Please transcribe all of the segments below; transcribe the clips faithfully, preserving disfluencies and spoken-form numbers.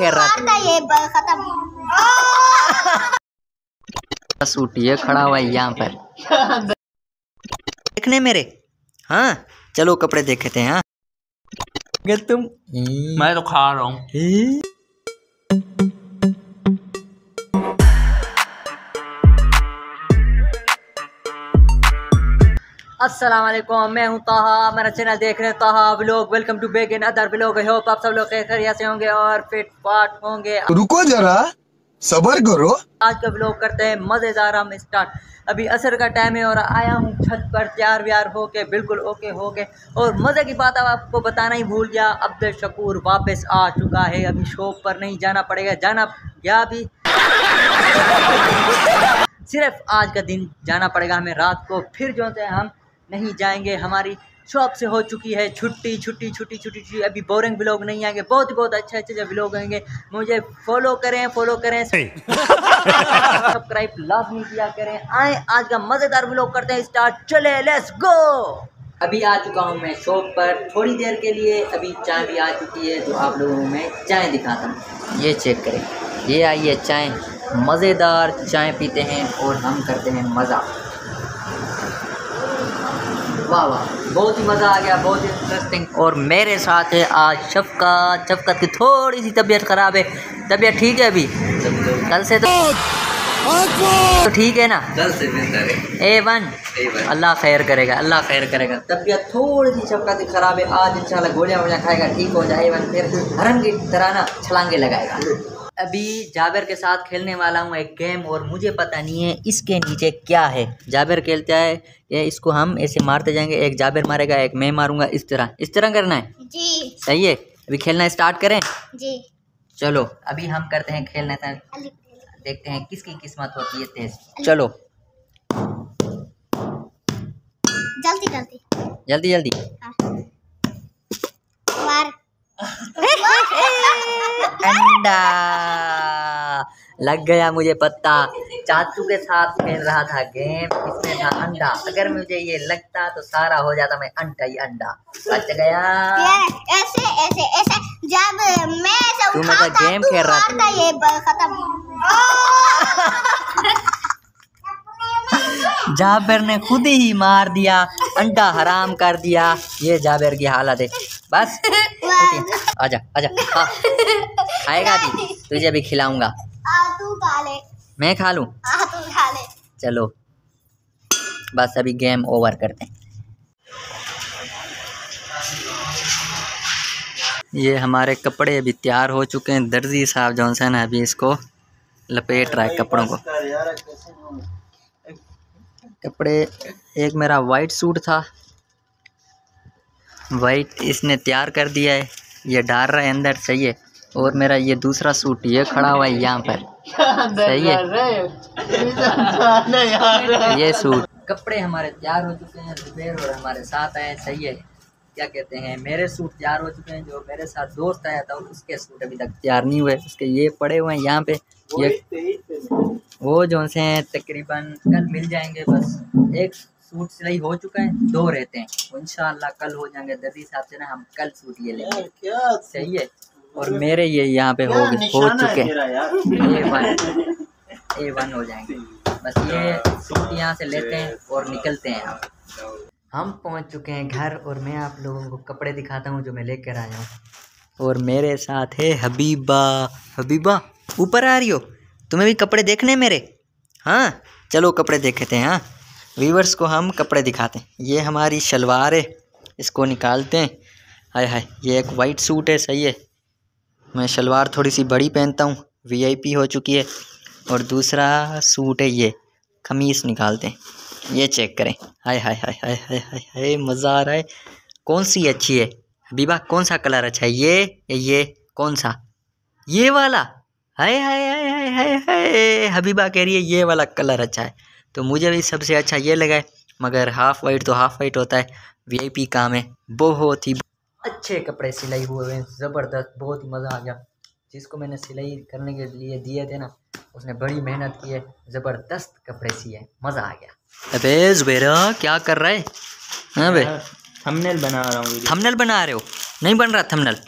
कह रहा था ये खत्म। सूट ये खड़ा हुआ है यहाँ पर देखने मेरे। हाँ चलो कपड़े देखते हैं। हाँ तुम मैं तो खा रहा हूँ। अस्सलाम वालेकुम, मैं हूं ताहा, मेरा चैनल देख रहे हैं Taha vlog. Welcome to back in other vlog. I hope आप सब लोग खैरियत से होंगे और फिट फाट होंगे। रुको जरा सबर करो। आज का व्लॉग करते हैं मज़ेदार हम स्टार्ट। अभी असर का टाइम है और आया हूँ छत पर तैयार व्यार होके, बिल्कुल ओके हो गए। और मज़े की बात अब आपको बताना ही भूल गया, अब्दुल शकूर वापस आ चुका है। अभी शॉप पर नहीं जाना पड़ेगा, जाना या भी सिर्फ आज का दिन जाना पड़ेगा हमें। रात को फिर जो है हम नहीं जाएंगे, हमारी शॉप से हो चुकी है छुट्टी छुट्टी छुट्टी छुट्टी। अभी बोरिंग व्लॉग नहीं आएंगे, बहुत ही बहुत अच्छे अच्छे व्लॉग आएंगे। मुझे फॉलो करें फॉलो करें सब्सक्राइब लाजमी किया करें। आए आज का मज़ेदार व्लॉग करते हैं स्टार्ट, चले लेट्स गो। अभी आ चुका हूँ मैं शॉप पर थोड़ी देर के लिए। अभी चाय भी आ चुकी है तो आप लोगों में चाय दिखाता हूँ। ये चेक करें, ये आई है चाय, मज़ेदार चाय पीते हैं और हम करते हैं मज़ा। वाह वाह, बहुत ही मज़ा आ गया, बहुत ही इंटरेस्टिंग। और मेरे साथ है आज शफकत। शफकत की थोड़ी सी तबीयत ख़राब है। तबीयत ठीक है अभी? कल से तो तो ठीक है ना? कल से बेहतर है। ए वन अल्लाह खैर करेगा, अल्लाह खैर करेगा। तबीयत थोड़ी सी शफकत की ख़राब है। आज इंशाल्लाह गोलियाँ वोलियाँ खाएगा, ठीक हो जाए। वन फिर हरम की तरह ना छलांगे लगाएगा। अभी जाबिर के साथ खेलने वाला हूँ एक गेम, और मुझे पता नहीं है इसके नीचे क्या है। जाबिर खेलता है ये, इसको हम ऐसे मारते जाएंगे, एक जाबिर मारेगा एक मैं मारूंगा, इस तरह इस तरह करना है जी। सही है, अभी खेलना स्टार्ट करें जी। चलो अभी हम करते हैं खेलने तक, देखते हैं किसकी किस्मत होती है तेज। चलो जल्दी जल्दी जल्दी जल्दी मार। अंडा लग गया, मुझे पता। चाचू के साथ खेल रहा था गेम, इसमें था अंडा। अगर मुझे ये लगता तो सारा हो जाता, मैं अंडा ही अंडा। बच गया। ऐसे ऐसे ऐसे जब मैं ऐसे तू मतलब गेम खेल रहा था, ये खत्म। जाबिर ने खुद ही मार दिया, अंडा हराम कर दिया। ये जाबिर की हालत है। बस आजा आजा, खा खाएगा भी, तुझे भी खिलाऊंगा। तू खा ले। मैं खा लूं? तू खा ले। चलो बस अभी गेम ओवर करते हैं। ये हमारे कपड़े अभी तैयार हो चुके हैं। दर्जी साहब जॉनसन है अभी इसको लपेट रहा है कपड़ों को। कपड़े, एक मेरा वाइट सूट था, वाइट इसने तैयार कर दिया है, ये डाल रहा है अंदर, सही है। और मेरा ये दूसरा सूट ये खड़ा हुआ है यहाँ पर, सही है। ये सूट, कपड़े हमारे तैयार हो चुके हैं। जुबैर और हमारे साथ आए, सही है। क्या कहते हैं, मेरे सूट तैयार हो चुके हैं। जो मेरे साथ दोस्त आया था उसके सूट अभी तक तैयार नहीं हुए, उसके ये पड़े हुए हैं यहाँ पे। ये वो जो से हैं तकरीबन कल मिल जाएंगे। बस एक सूट सिलाई हो चुका है, दो रहते हैं, तो इंशाल्लाह कल हो जाएंगे। दर्जी साहब से ना हम कल सूट ये लेंगे, सही है। और मेरे ये यहाँ पे हो गए हो चुके हैं, ए वन ए वन हो जाएंगे। बस ये सूट यहाँ से लेते हैं और निकलते हैं। हम हम पहुँच चुके हैं घर, और मैं आप लोगों को कपड़े दिखाता हूँ जो मैं लेकर आया हूँ। और मेरे साथ है हबीबा। हबीबा ऊपर आ रही हो? तुम्हें भी कपड़े देखने हैं मेरे? हाँ चलो कपड़े देखते हैं। हाँ व्यूअर्स को हम कपड़े दिखाते हैं। ये हमारी शलवार है, इसको निकालते हैं। हाय हाय, ये एक वाइट सूट है, सही है। मैं शलवार थोड़ी सी बड़ी पहनता हूँ, वीआईपी हो चुकी है। और दूसरा सूट है ये, खमीस निकालते हैं। ये चेक करें, हाय हाय हाय हाय हाय हाय हाय, मज़ा आ रहा है। कौन सी अच्छी है हबीबा? कौन सा कलर अच्छा है, ये ये कौन सा? ये वाला? हाय हाय हाय हाय हाय हाय, हबीबा कह रही है ये वाला कलर अच्छा है। तो मुझे भी सबसे अच्छा ये लगा है, मगर हाफ़ वाइट तो हाफ़ वाइट होता है, वीआईपी काम है। बहुत ही अच्छे कपड़े सिलाई हुए हैं, ज़बरदस्त, बहुत ही मज़ा आ गया। जिसको मैंने सिलाई करने के लिए दिए थे ना, उसने बड़ी मेहनत की है, ज़बरदस्त कपड़े सिए, मज़ा आ गया। अबे ज़ुबैरा क्या कर रहा है? हाँ बे, थंबनेल बना रहा हूँ। थंबनेल बना रहे हो? नहीं बन रहा थंबनेल?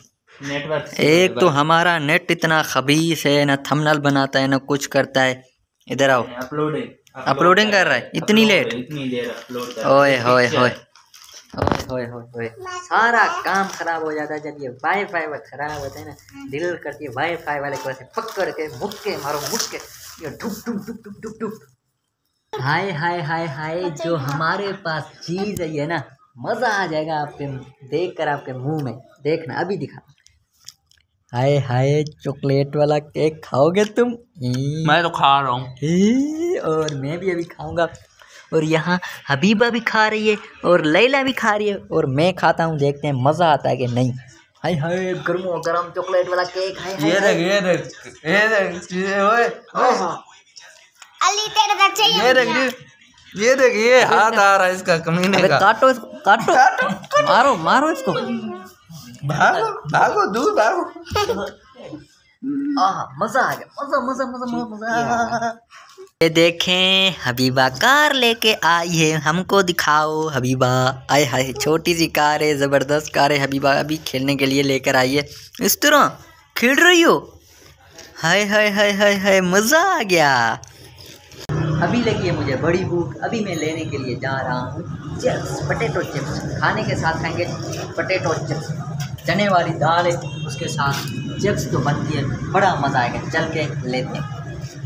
नेटवर्क एक तो हमारा नेट इतना खबीस है, ना थंबनेल बनाता है ना कुछ करता है। इधर आओ, अपलोडिंग अपलोडिंग कर रहा है इतनी लेट। इतनी देर अपलोड कर ओए होए होए ओए होए होए होए, सारा काम खराब हो जाता है जब ये वाईफाई वाला खराब होता है ना। दिल करती है वाईफाई वाले को ऐसे पकड़ के मुक्के मारो, मुक्के ये ठुक ठुक ठुक ठुक ठुक ठुक। हाय हाय हाय हाय, जो हमारे पास चीज है ये ना, मजा आ जाएगा आपके देख कर, आपके मुंह में। देखना अभी दिखा। हाय हाय, चॉकलेट वाला केक खाओगे तुम? मैं तो खा रहा हूँ। ही, और मैं भी अभी खाऊंगा। और यहाँ हबीबा भी खा रही है और लैला भी खा रही है और मैं खाता हूँ। देखते हैं मज़ा आता है कि नहीं। हाय हाय, गर्मो गरम चॉकलेट वाला केक। हाय हाय, ये देख ये देख ये देख ये ओए अली तेरे को चाहिए ये देख ये देख ये हाथ आ रहा है इसका कमीने अबे का। काटो इसको, काटो, मारो मारो इसको। भागो भागो दूर भागो। आहा, मज़ा आ गया, मज़ा मज़ा मज़ा मज़ा। ये देखें, हबीबा कार लेके आई है, हमको दिखाओ हबीबा। आए हाय, छोटी सी कार है, ज़बरदस्त कार है। हबीबा अभी खेलने के लिए लेकर आई है। इस तरह खेल रही हो? हाय हाय हाय हाय हाय, मज़ा आ गया। अभी लगी है मुझे बड़ी भूख, अभी मैं लेने के लिए जा रहा हूँ चिप्स, पोटैटो चिप्स। खाने के साथ खाएंगे पोटैटो चिप्स, चने वाली दाल है उसके साथ चिप्स तो बनती है, बड़ा मज़ा आएगा। चल के लेते हैं।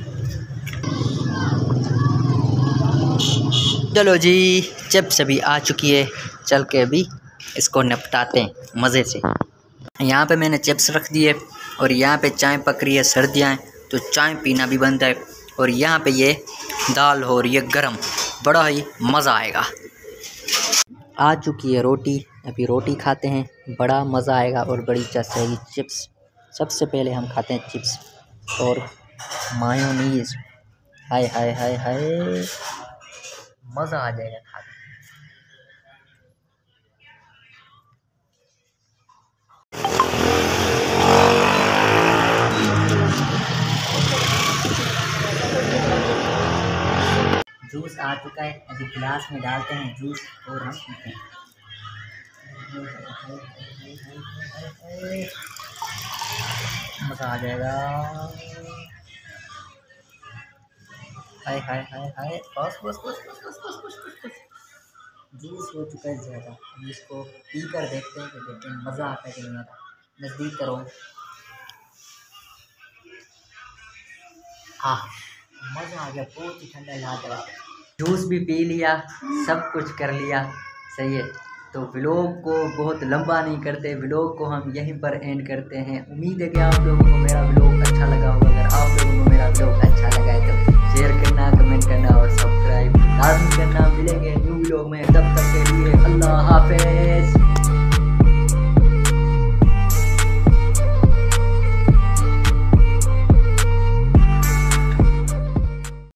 चलो जी, चिप्स अभी आ चुकी है, चल के अभी इसको निपटाते हैं मज़े से। यहाँ पे मैंने चिप्स रख दिए और यहाँ पे चाय पक रही है, सर्दियाँ हैं तो चाय पीना भी बनता है। और यहाँ पे ये दाल हो रही है गरम, बड़ा ही मज़ा आएगा। आ चुकी है रोटी, अभी रोटी खाते हैं, बड़ा मज़ा आएगा और बड़ी चसेगी चिप्स। सबसे पहले हम खाते हैं चिप्स और मायोनीज। हाय हाय हाय हाय, मज़ा आ जाएगा खा के। जूस आ चुका है, अभी गिलास में डालते हैं जूस और हम पीते हैं। मज़ा आ जाएगा। हाय हाय हाय हाय, बस बस बस बस बस बस बस बस। जूस हो चुका है ज़्यादा, अभी इसको पी कर देखते हैं कि देखते हैं मज़ा आता है कि नहीं आता। नज़दीक करो। हाँ, मज़ा आ गया, बहुत ही ठंडा लाजवाब। जूस भी पी लिया, सब कुछ कर लिया, सही है। तो व्लॉग को बहुत लंबा नहीं करते, व्लॉग को हम यहीं पर एंड करते हैं। उम्मीद है कि आप लोगों को मेरा व्लॉग अच्छा लगा होगा। अगर आप लोगों को मेरा व्लॉग अच्छा लगा है तो शेयर करना, कमेंट करना और सब्सक्राइब लाजमी करना। मिलेंगे न्यू व्लॉग में, तब तक के लिए अल्लाह हाफिज़।